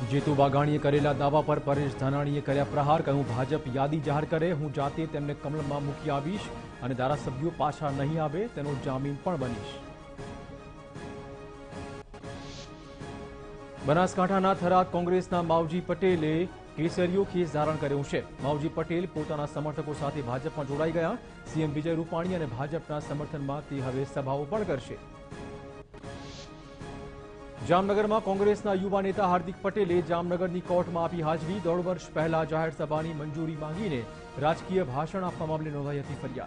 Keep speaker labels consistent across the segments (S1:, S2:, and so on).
S1: જેતુ વાઘાણીએ કરેલા દાવા પર પરેશ ધાનાણીએ કર્યા પ્રહાર. કહ્યું, ભાજપ યાદી જાહેર કરે, હું જાતે તેમને કમળમાં મૂકી આવીશ અને ધારાસભ્યો પાછા નહીં આવે તેનો જામીન પણ બનીશ. બનાસકાંઠાના થરાદ કોંગ્રેસના માવજી પટેલે કેસરીયો ખેસ ધારણ કર્યું છે. માવજી પટેલ પોતાના સમર્થકો સાથે ભાજપમાં જોડાઈ ગયા. સીએમ વિજય રૂપાણી અને ભાજપના સમર્થનમાં તે હવે સભાઓ પણ કરશે. જામનગરમાં કોંગ્રેસના યુવા નેતા હાર્દિક પટેલે જામનગરની કોર્ટમાં આપી હાજરી. 1.5 વર્ષ પહેલા જાહેર સભાની મંજૂરી માંગીને રાજકીય ભાષણ આપવા મામલે નોંધાઈ હતી ફરિયાદ.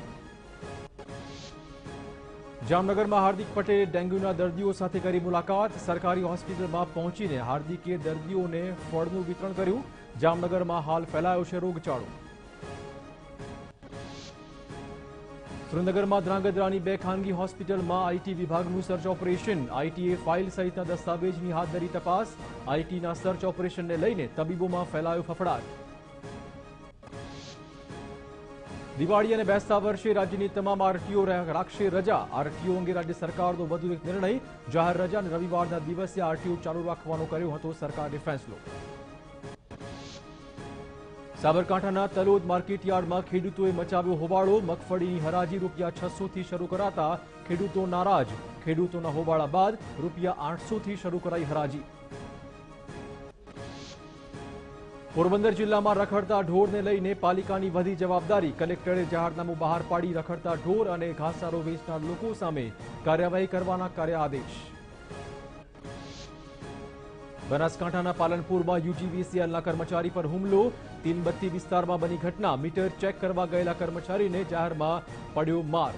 S1: જામનગરમાં હાર્દિક પટેલે ડેન્ગ્યુના દર્દીઓ સાથે કરી મુલાકાત. સરકારી હોસ્પિટલમાં પહોંચીને હાર્દિકે દર્દીઓને ફળનું વિતરણ કર્યું. જામનગરમાં હાલ ફેલાયો છે રોગચાળો. સુરેન્દ્રનગરમાં ધ્રાંગધ્રાની 2 ખાનગી હોસ્પિટલમાં આઈટી વિભાગનું સર્ચ ઓપરેશન. આઈટીએ ફાઇલ સહિતના દસ્તાવેજની હાથ ધરી તપાસ. આઈટીના સર્ચ ઓપરેશનને લઈને તબીબોમાં ફેલાયો ફફડાટ. દિવાળી અને બેસતા વર્ષે રાજ્યની તમામ આરટીઓ રાખશે રજા. આરટીઓ અંગે રાજ્ય સરકારનો વધુ એક નિર્ણય. જાહેર રજા અને રવિવારના દિવસે આરટીઓ ચાલુ રાખવાનો કર્યો હતો સરકારે ફેસલો. સાબરકાંઠાના તલોદ માર્કેટયાર્ડમાં ખેડૂતોએ મચાવ્યો હોબાળો. મગફળીની હરાજી ₹600થી શરૂ કરાતા ખેડૂતો નારાજ. ખેડૂતોના હોબાળા બાદ ₹800થી શરૂ કરાઈ હરાજી. પોરબંદર જિલ્લામાં રખડતા ઢોરને લઈને પાલિકાની વધી જવાબદારી. કલેક્ટરે જાહેરનામું બહાર પાડી રખડતા ઢોર અને ઘાસચારો વેચનાર લોકો સામે કાર્યવાહી કરવાના કર્યા આદેશ. બનાસકાંઠાના પાલનપુરમાં યુજીવીસીએલના કર્મચારી પર હુમલો. તીનબત્તી વિસ્તારમાં બની ઘટના. મીટર ચેક કરવા ગયેલા કર્મચારીને જાહેરમાં પડ્યો માર.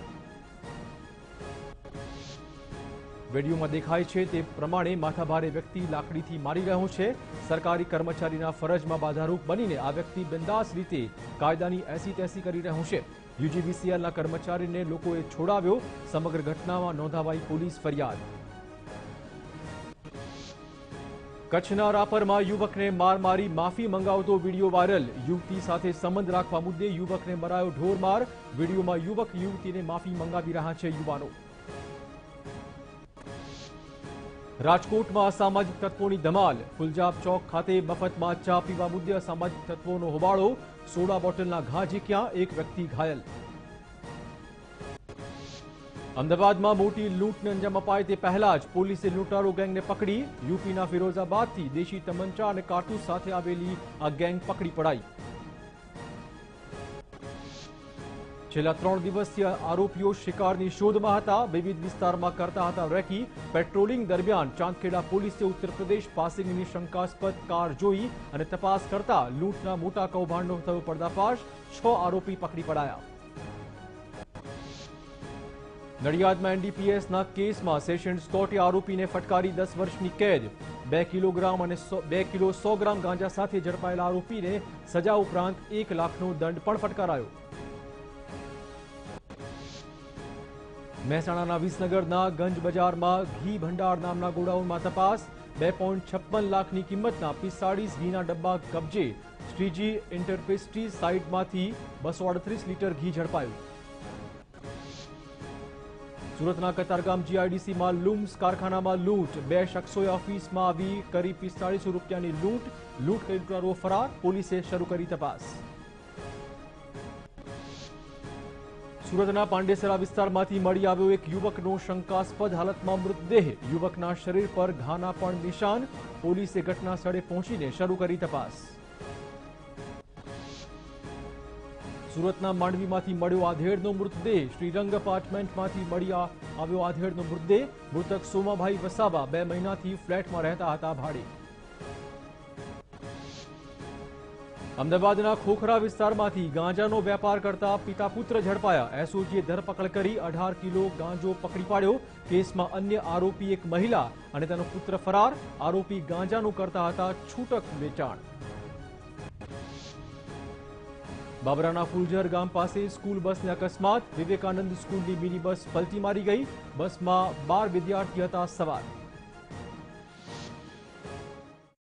S1: વિડીયોમાં દેખાય છે તે પ્રમાણે માથાભારે વ્યક્તિ લાકડીથી મારી રહ્યો છે. સરકારી કર્મચારીના ફરજમાં બાધારૂપ બનીને આ વ્યક્તિ બિંદાસ રીતે કાયદાની એસી-તેસી કરી રહ્યો છે. યુજીવીસીએલના કર્મચારીને લોકોએ છોડાવ્યો. સમગ્ર ઘટનામાં નોંધાવાઈ પોલીસ ફરિયાદ. કચ્છના રાપરમાં યુવકને માર મારી માફી મંગાવતો વિડીયો વાયરલ. યુવતી સાથે સંબંધ રાખવા મુદ્દે યુવકને મરાયો ઢોરમાર. વિડીયોમાં યુવક યુવતીને માફી મંગાવી રહ્યા છે યુવાનો. રાજકોટમાં અસામાજિક તત્વોની ધમાલ. ફુલજાબ ચોક ખાતે મફતમાં ચા પીવા મુદ્દે અસામાજિક તત્વોનો હોબાળો. સોડા બોટલના ઘા ઝીંક્યા. એક વ્યક્તિ ઘાયલ. અમદાવાદમાં મોટી લૂંટને અંજામ અપાય તે પહેલા જ પોલીસે લૂંટારો ગેંગને પકડી. યુપીના ફિરોઝાબાદથી દેશી તમંચા અને કારતૂસ સાથે આવેલી આ ગેંગ પકડી પડાઈ. છેલ્લા 3 દિવસથી આરોપીઓ શિકારની શોધમાં હતા. વિવિધ વિસ્તારમાં કરતા હતા રેકી. પેટ્રોલિંગ દરમિયાન ચાંદખેડા પોલીસે ઉત્તર પ્રદેશ પાસિંગની શંકાસ્પદ કાર જોઈ અને તપાસ કરતા લૂંટના મોટા કૌભાંડનો થયો પર્દાફાશ. 6 આરોપી પકડી પડાયા. નડિયાદમાં એનડીપીએસના કેસમાં સેશન્સ કોર્ટે આરોપીને ફટકારી 10 વર્ષની કેદ. 2 કિલોગ્રામ અને 2 કિલો 100 ગ્રામ ગાંજા સાથે ઝડપાયેલા આરોપીને સજા ઉપરાંત 1 લાખનો દંડ પણ ફટકારાયો. મહેસાણાના વિસનગરના ગંજ બજારમાં ઘી ભંડાર નામના ગોડાઉનમાં તપાસ. 2.56 લાખની કિંમતના 45 ઘીના ડબ્બા કબજે. શ્રીજી ઇન્ટરપેસ્ટ્રીઝ સાઇટમાંથી 238 લીટર ઘી ઝડપાયું. સુરતના કતારગામ જીઆઈડીસીમાં લુમ્સ કારખાનામાં લૂંટ. 2 શખ્સોએ ઓફિસમાં આવી કરી ₹4500ની લૂંટ. લૂંટ કરી લૂંટારો ફરાર. પોલીસે શરૂ કરી તપાસ. સુરતના પાંડેસરા વિસ્તારમાંથી મળી આવ્યો એક યુવકનો શંકાસ્પદ હાલતમાં મૃતદેહ. યુવકના શરીર પર ઘાના પણ નિશાન. પોલીસે ઘટના સ્થળે પહોંચીને શરૂ કરી તપાસ. સુરતના માંડવીમાંથી મળ્યો આધેડનો મૃતદેહ. શ્રીરંગ એપાર્ટમેન્ટમાંથી મળી આવ્યો આધેડનો મૃતદેહ. મૃતક સોમાભાઈ વસાવા 2 મહિનાથી ફ્લેટમાં રહેતા હતા ભાડે. અમદાવાદના ખોખરા વિસ્તારમાંથી ગાંજાનો વેપાર કરતા પિતા પુત્ર ઝડપાયા. એસઓજીએ ધરપકડ કરી 18 કિલો ગાંજો પકડી પાડ્યો. કેસમાં અન્ય આરોપી એક મહિલા અને તેનો પુત્ર ફરાર. આરોપી ગાંજાનું કરતા હતા છૂટક વેચાણ. બાબરાના ફુલઝર ગામ પાસે સ્કૂલ બસને અકસ્માત. વિવેકાનંદ સ્કૂલની મિની બસ પલટી મારી ગઈ. બસમાં 12 વિદ્યાર્થી હતા સવાર.